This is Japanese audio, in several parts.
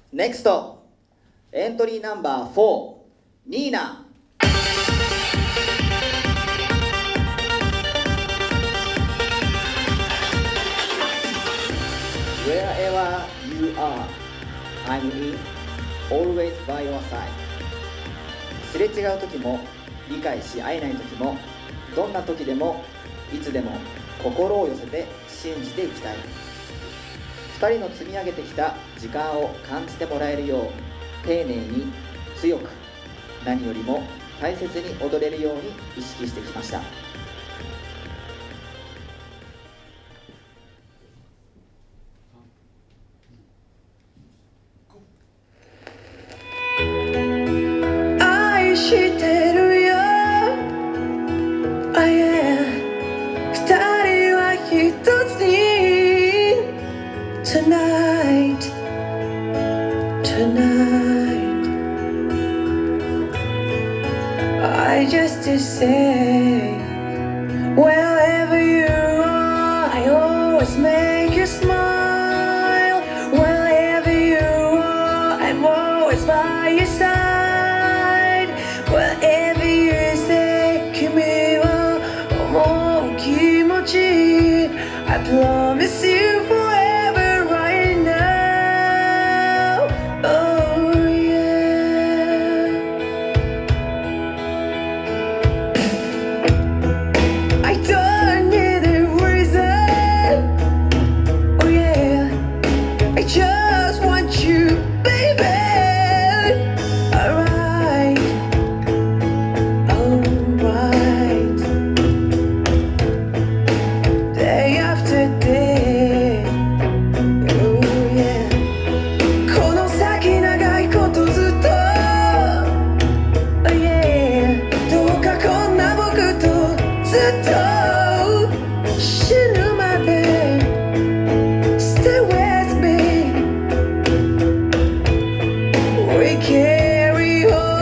NEXT エントリーナンバー4ニーナ。Wherever you are, I'm in, always by your side. すれ違う時も理解し合えない時も、どんな時でもいつでも心を寄せて信じていきたい。二人の積み上げてきた時間を感じてもらえるよう、丁寧に強く何よりも大切に踊れるように意識してきました。 愛してるよ、二人は一つに Tonight I just to say, wherever you are, I always make you smile. Wherever you are, I'm always by your side. Whatever you say, 君は思う気持ち I promise you forever right now. Oh yeah, I don't need a reason. Oh yeah, I just want you, baby. Alright, alright. Day after day. Oh yeah. この先長いことずっと。Oh yeah. どうかこんな僕とずっと死ぬまで Stay with me. We carry on.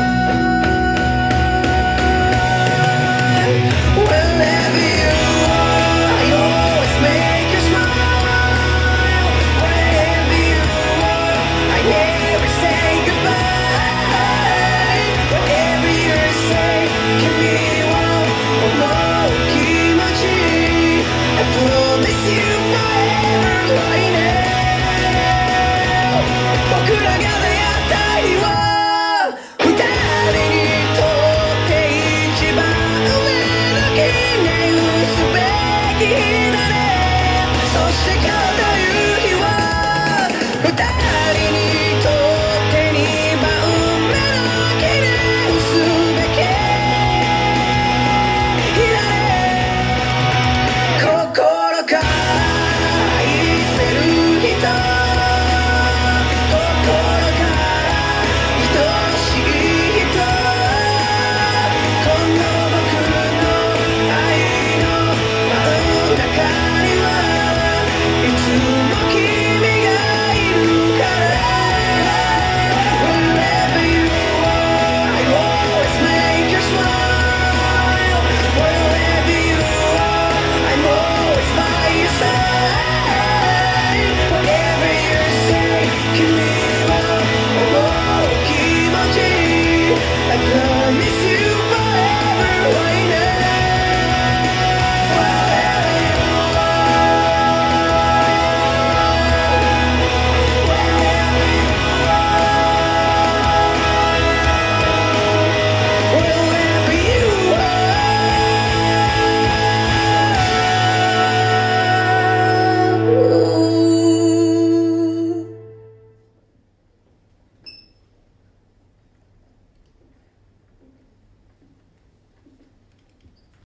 Wherever you are, I always make you smile. Wherever you are, I never say goodbye. Whatever you say, 君は思う気持ち I promise you forever right now. 僕らが出会った日は二人にとって一番上の記念すべき日だね。そして今日という日は二人